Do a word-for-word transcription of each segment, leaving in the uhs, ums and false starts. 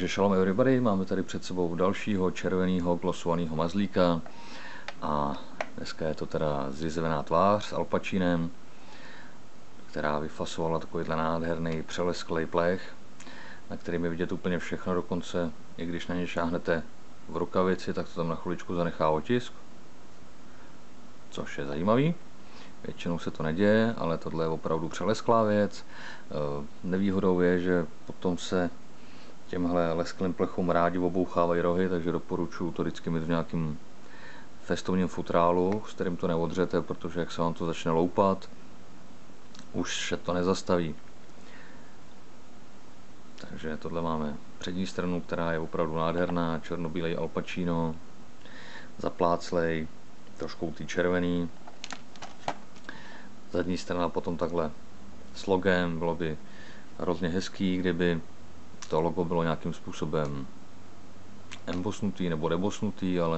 Takže shalom everybody, máme tady před sebou dalšího červeného glosovaného mazlíka a dneska je to teda zřizevená tvář s Al Pacinem, která vyfasovala takovýhle nádherný přelesklý plech, na kterým je vidět úplně všechno, dokonce i když na ně šáhnete v rukavici, tak to tam na chviličku zanechá otisk, což je zajímavý. Většinou se to neděje, ale tohle je opravdu přelesklá věc. Nevýhodou je, že potom se těmhle lesklým plechům rádi obouchávají rohy, takže doporučuji to vždycky mít v nějakým festovním futrálu, s kterým to neodřete, protože jak se vám to začne loupat, už se to nezastaví. Takže tohle máme přední stranu, která je opravdu nádherná, černobílej Al Pacino, zapláclej, trošku tý červený. Zadní strana potom takhle s logem, bylo by hrozně hezký, kdyby to logo bylo nějakým způsobem embosnutý nebo debosnutý, ale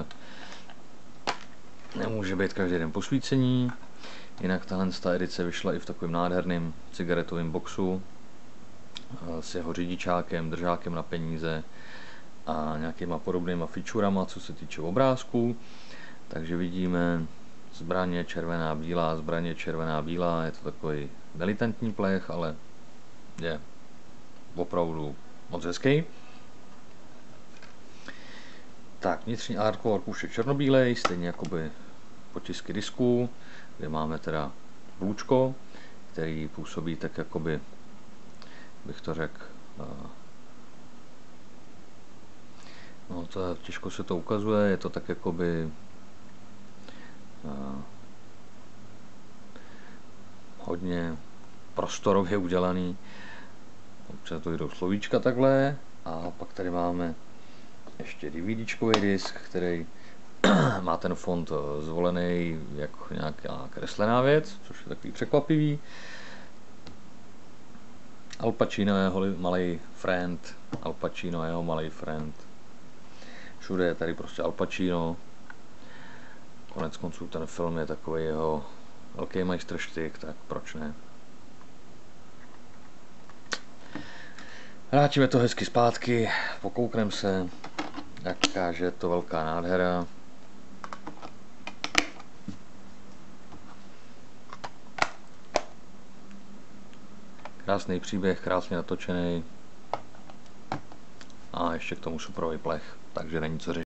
nemůže být každý den posvícení. Jinak tahle edice vyšla i v takovém nádherném cigaretovém boxu s jeho řidičákem, držákem na peníze a nějakýma podobnýma fičurama, co se týče obrázků. Takže vidíme zbraně červená, bílá, zbraně červená, bílá. Je to takový militantní plech, ale je opravdu moc hezký. Tak, vnitřní artwork už je černobílej, stejně jakoby potisky disků, kde máme teda blůčko, který působí tak jakoby, bych to řekl, no to těžko se to ukazuje, je to tak jakoby hodně prostorově udělaný. Občas to jdou slovíčka takhle a pak tady máme ještě DVDčkový disk, který má ten font zvolený jako nějaká kreslená věc, což je takový překvapivý. Al Pacino je jeho malý friend, Al Pacino je jeho malý friend. Všude je tady prostě Al Pacino. Konec konců ten film je takový jeho velký majstrštyk, tak proč ne? Vrátíme to hezky zpátky, pokoukneme se, jaká je to velká nádhera. Krásný příběh, krásně natočený a ještě k tomu suprový plech, takže není co řešit.